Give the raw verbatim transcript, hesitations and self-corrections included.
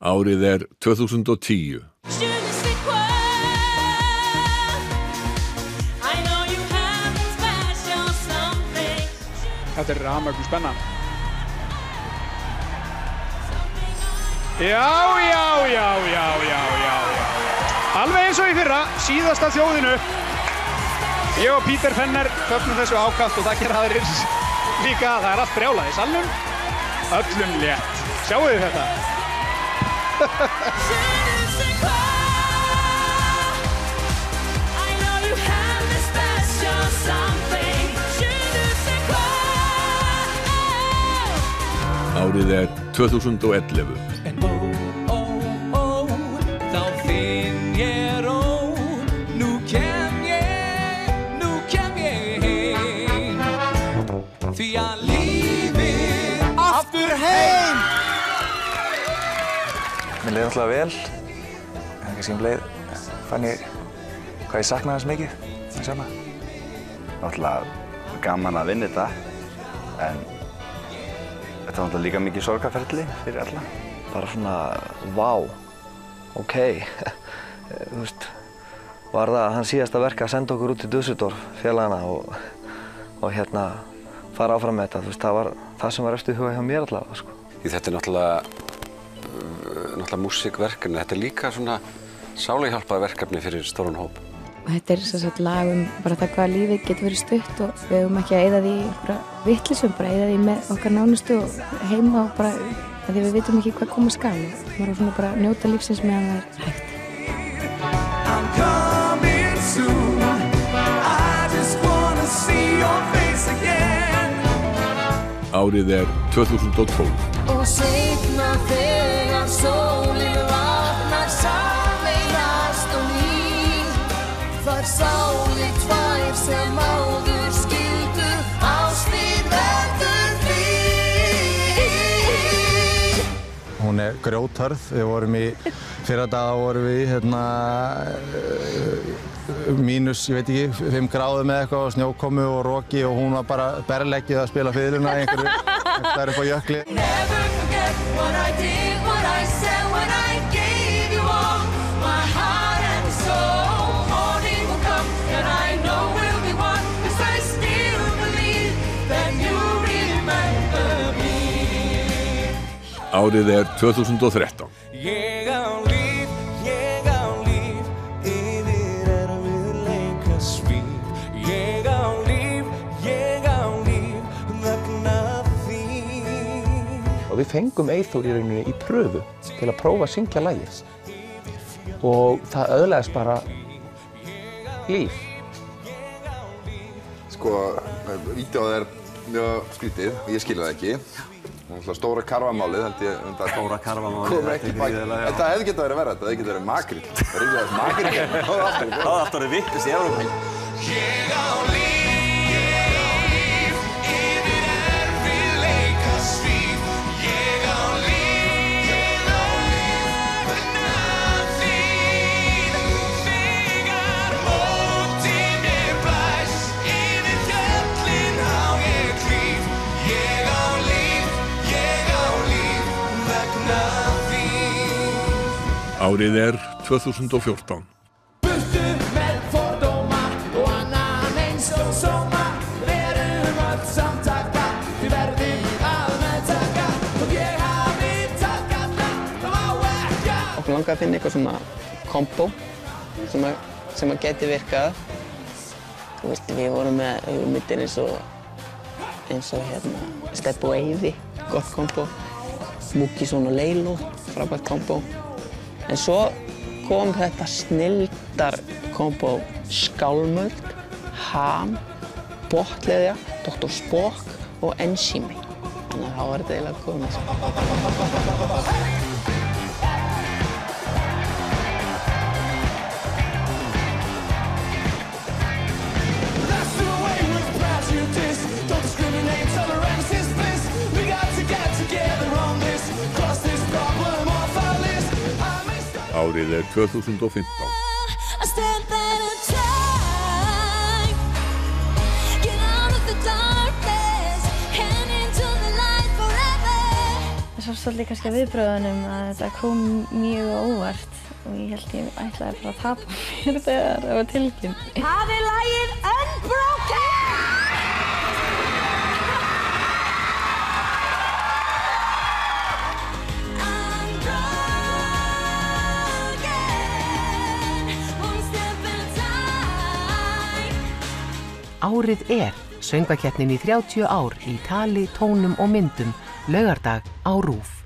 Árið er tvö þúsund og tíu. Þetta er rafmögnu spenna. Já, já, já, já, já, já. Alveg eins og í fyrra, síðasta þjóðinu. Ég og Peter Fenner fögnum þessu ákaft og það gera aðrir líka. Það er allt brjálað í salnum. Öllum létt. Sjáu þið þetta? Árið er tvö þúsund og ellefu. En ó, ó, ó, þá finn ég ró. Nú kem ég, nú kem ég heim. Því að lífið aftur heim. Mér leið náttúrulega vel. En kannski um leið fann ég hvað ég saknaði þess mikið. Það sjá maður. Náttúrulega gaman að vinna þetta. En þetta var náttúrulega líka mikið sorgarferli fyrir alla. Bara svona, vá, ok. Þú veist, var það hans síðasta verk að senda okkur út í Düsseldorf, félagana, og, og hérna fara áfram með þetta. Þú veist, það var það sem var eftir huga hjá mér allavega, sko. Þetta er náttúrulega, náttúrulega músíkverkefni. Þetta er líka svona sáluhjálparverkefni fyrir stóran hóp. Þetta er sem sagt lag um bara það hvað lífið getur verið stutt og við höfum ekki að eyða því einhverja vitleysu, bara eyða því með okkar nánustu og heima og bara að því við vitum ekki hvað koma skal. Maður er svona bara að njóta lífsins meðan það er hægt. I'm coming soon. I just wanna see your face again. Árið er tvö þúsund og tólf. Og seinna þegar sólin vaknar sameinast og ný. Þar sáli tvær sem áður skildu, ástin verður frí. Hún er grjóthörð. Við vorum í fyrra daga vorum við í hérna mínus, ég veit ekki, fimm gráðum eða eitthvað og snjókomu og roki og hún var bara berleggið að spila fiðluna í einhverju einhverju upp á jökli. Never forget what I did, what I said when I gave you all my heart and soul. And I know we'll be one, 'cause I still believe that you remember me. Árið er tvö þúsund og þrettán. Ég á líf, ég á líf, yfir erfiðleika svíf. Ég á líf, ég á líf, vegna þín. Og við fengum Eyþór í rauninni í pröfu til að prófa að syngja lagið. Og það öðlaðist bara líf. Sko, vídeóð er mjög skrítið og ég skilja það ekki. Það er stóra karfamálið, held ég. Stóra karfamálið. Þetta hefði getað verið verra, þetta hefði getað verið makríll. Það er ekki makríll, það var alltaf verið. Það var alltaf verið vittist í Evrópu. Ég á líf, ég á líf, yfir erfiðleika svíf. Ég á líf, ég á líf, vegna þín. Þegar mótið mér blæs, yfir fjöllin á ég klíf. Ég á líf, ég á líf, vegna þín. Árið er tvö þúsund og fjórtán. Burtu með fordóma og annan eins og sóma. Verum öll samtaka, við verðum að meðtaka. Og ég hafi takað það, það má ekki að. Okkur langaði að finna eitthvað svona kombo sem að, sem að geti virkað. Þú veist, við vorum með hugmyndir eins og eins og hérna Stebbi og Eyði, gott kombo. Múkisson og Leiló, frábært kombo. En svo kom þetta snilldar kombo skálmöld, ham, botleðja, doktor Spock og ensími. Þannig að þá var þetta eiginlega komið. Árið er tvö þúsund og fimmtán. svo svolítið kannski að viðbröðunum að þetta kom mjög á óvart og ég held ég ætlaði bara að tapa mér þegar það var tilkynnt. Það er lagið Unbroken! Árið er söngvakeppnin í þrjátíu ár í tali, tónum og myndum laugardag á RÚV.